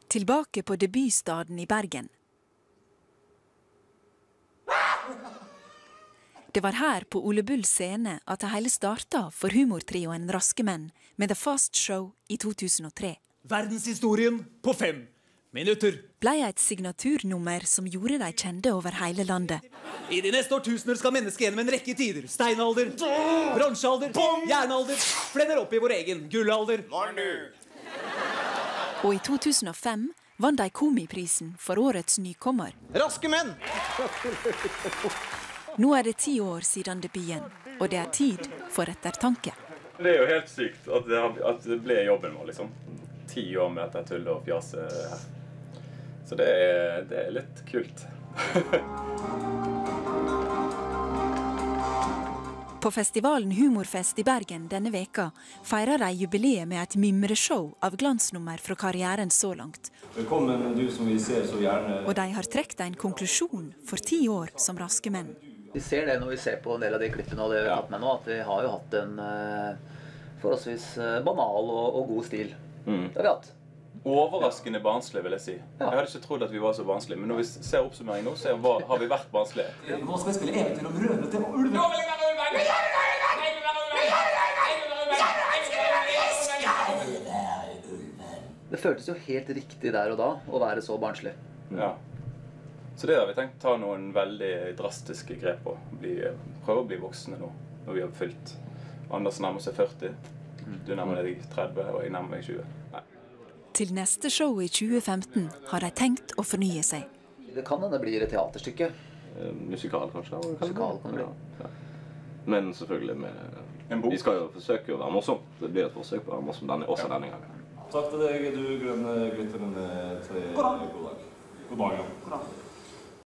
Tilbake på debutstaden i Bergen. Det var her på Ole Bull scene at det hele startet for humortrioen Raske Menn med The Fast Show i 2003. Verdenshistorien på 5 minutter. Ble et signaturnummer som gjorde de kjente over hele landet. I de neste årtusener skal mennesket gjennom en rekke tider. Steinalder, bronsealder, jernalder, flenner opp i vår egen gullalder. Og i 2005 vant de Komiprisen for årets nykommer. Raske Menn! Nå er det 10 år siden debuten, og det er tid for ettertanke. Det er jo helt sykt at det ble jobben vår, liksom. 10 år med dette tullet og fjaset her. Så det er litt kult. På festivalen Humorfest i Bergen denne veka feirer de jubileet med et mimreshow av glansnummer fra karrieren så langt. Velkommen, du som vi ser så gjerne. Og de har trekt en konklusjon for 10 år som Raske Menn. Vi ser det når vi ser på en del av de klippene og det vi har tatt med nå, at vi har jo hatt en forholdsvis banal og god stil. Det har vi hatt. Overraskende barnslig, vil jeg si. Jeg hadde ikke trodd at vi var så barnslige, men når vi ser oppsummering nå, så har vi vært barnslige. Nå skal vi spille eventyr om rødrete og ulven. Det føltes jo helt riktig der og da å være så barnslig. Ja. Så det har vi tenkt å ta noen veldig drastiske grep på. Prøve å bli voksne nå, når vi har fylt. Anders nærmer seg 40, du nærmer deg 30, og jeg nærmer meg 20. Nei. Til neste show i 2015 har de tenkt å fornye seg. Det kan hende blir et teaterstykke. Musikal, kanskje. Musikal kan det bli. Ja. Men selvfølgelig vi skal jo forsøke å være morsom. Det blir et forsøk på å være morsom også denne gangen. Takk til deg, du grønne glitterne med 3. God dag. God dag, ja. God dag.